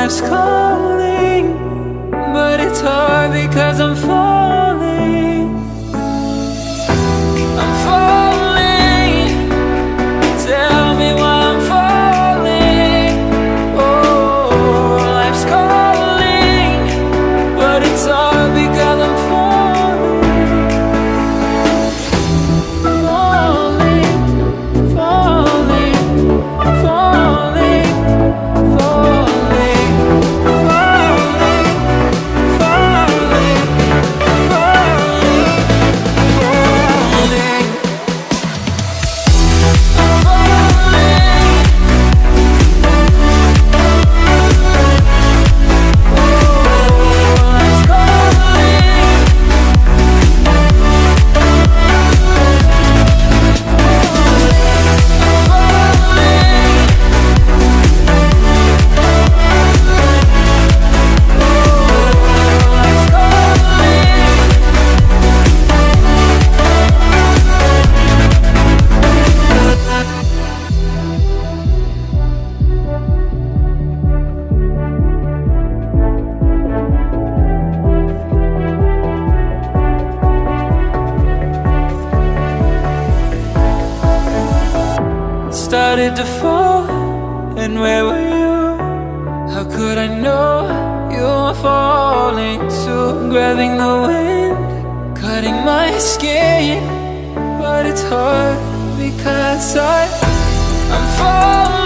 life's calling, but it's hard because I'm falling. I'm falling. Tell me why I'm falling. Oh, life's calling, but it's hard because I'm falling. Falling, falling, falling, falling, falling, falling, falling, started to fall, and where were you? How could I know you were falling too? Grabbing the wind, cutting my skin, but it's hard because I'm falling.